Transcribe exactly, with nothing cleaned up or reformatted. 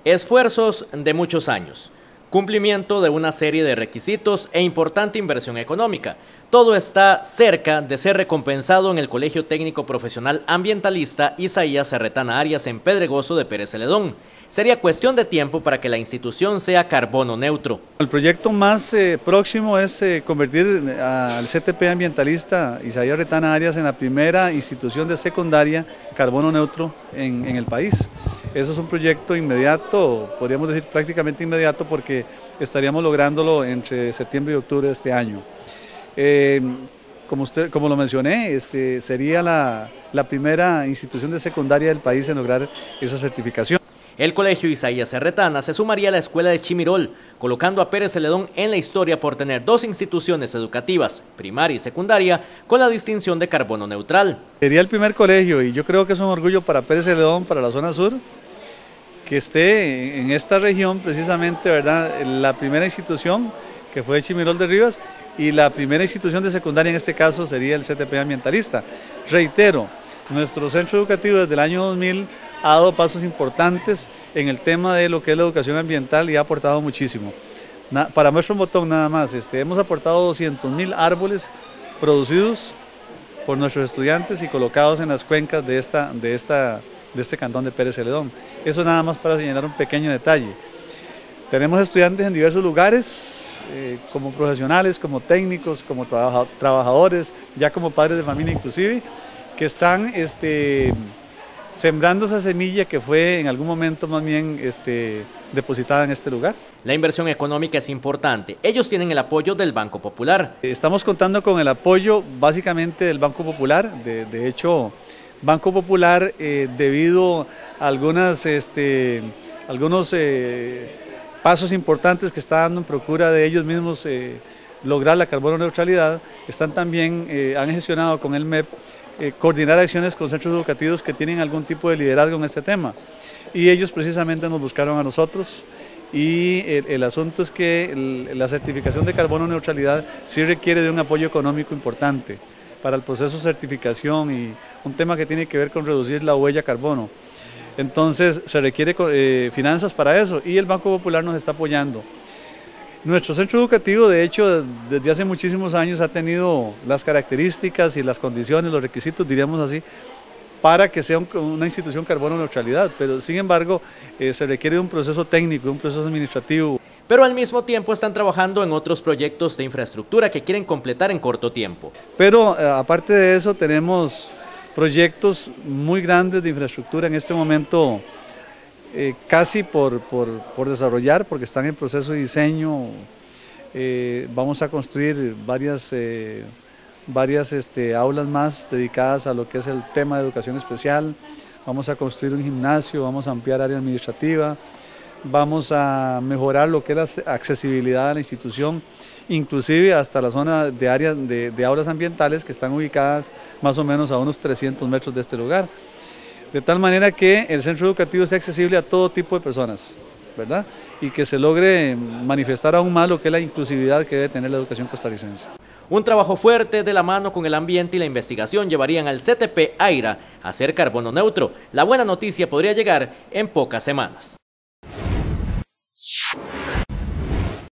Esfuerzos de muchos años, cumplimiento de una serie de requisitos e importante inversión económica. Todo está cerca de ser recompensado en el Colegio Técnico Profesional Ambientalista Isaías Serretana Arias en Pedregoso de Pérez Celedón. Sería cuestión de tiempo para que la institución sea carbono neutro. El proyecto más eh, próximo es eh, convertir al C T P Ambientalista Isaías Serretana Arias en la primera institución de secundaria carbono neutro en, en el país. Eso es un proyecto inmediato, podríamos decir prácticamente inmediato, porque estaríamos lográndolo entre septiembre y octubre de este año. Eh, como, usted, como lo mencioné, este, sería la, la primera institución de secundaria del país en lograr esa certificación. El Colegio Isaías Serretana se sumaría a la Escuela de Chimirol, colocando a Pérez Celedón en la historia por tener dos instituciones educativas, primaria y secundaria, con la distinción de carbono neutral. Sería el primer colegio, y yo creo que es un orgullo para Pérez Celedón, para la zona sur, que esté en esta región precisamente, ¿verdad?, la primera institución que fue Chimirol de Rivas, y la primera institución de secundaria en este caso sería el C T P Ambientalista. Reitero, nuestro centro educativo desde el año dos mil ha dado pasos importantes en el tema de lo que es la educación ambiental y ha aportado muchísimo. Na, para muestra un botón nada más, este, hemos aportado doscientos mil árboles producidos por nuestros estudiantes y colocados en las cuencas de, esta, de, esta, de este cantón de Pérez Celedón. Eso nada más para señalar un pequeño detalle. Tenemos estudiantes en diversos lugares, eh, como profesionales, como técnicos, como trabaja, trabajadores, ya como padres de familia inclusive, que están este, sembrando esa semilla que fue en algún momento más bien este, depositada en este lugar. La inversión económica es importante. Ellos tienen el apoyo del Banco Popular. Estamos contando con el apoyo básicamente del Banco Popular. De, de hecho, Banco Popular, eh, debido a algunas, este, algunos eh, pasos importantes que está dando en procura de ellos mismos eh, lograr la carbono neutralidad, están también, eh, han gestionado con el M E P Eh, coordinar acciones con centros educativos que tienen algún tipo de liderazgo en este tema, y ellos precisamente nos buscaron a nosotros, y el, el asunto es que el, la certificación de carbono neutralidad sí requiere de un apoyo económico importante para el proceso de certificación, y un tema que tiene que ver con reducir la huella carbono. Entonces se requiere eh, finanzas para eso, y el Banco Popular nos está apoyando. Nuestro centro educativo, de hecho, desde hace muchísimos años ha tenido las características y las condiciones, los requisitos, diríamos así, para que sea un, una institución carbono neutralidad, pero sin embargo eh, se requiere de un proceso técnico, un proceso administrativo. Pero al mismo tiempo están trabajando en otros proyectos de infraestructura que quieren completar en corto tiempo. Pero eh, aparte de eso tenemos proyectos muy grandes de infraestructura en este momento, Eh, casi por, por, por desarrollar, porque están en proceso de diseño. Eh, vamos a construir varias, eh, varias este, aulas más dedicadas a lo que es el tema de educación especial, vamos a construir un gimnasio, vamos a ampliar área administrativa, vamos a mejorar lo que es la accesibilidad a la institución, inclusive hasta la zona de áreas de, de aulas ambientales que están ubicadas más o menos a unos trescientos metros de este lugar. De tal manera que el centro educativo sea accesible a todo tipo de personas, ¿verdad? Y que se logre manifestar aún más lo que es la inclusividad que debe tener la educación costarricense. Un trabajo fuerte de la mano con el ambiente y la investigación llevarían al C T P Aira a ser carbono neutro. La buena noticia podría llegar en pocas semanas.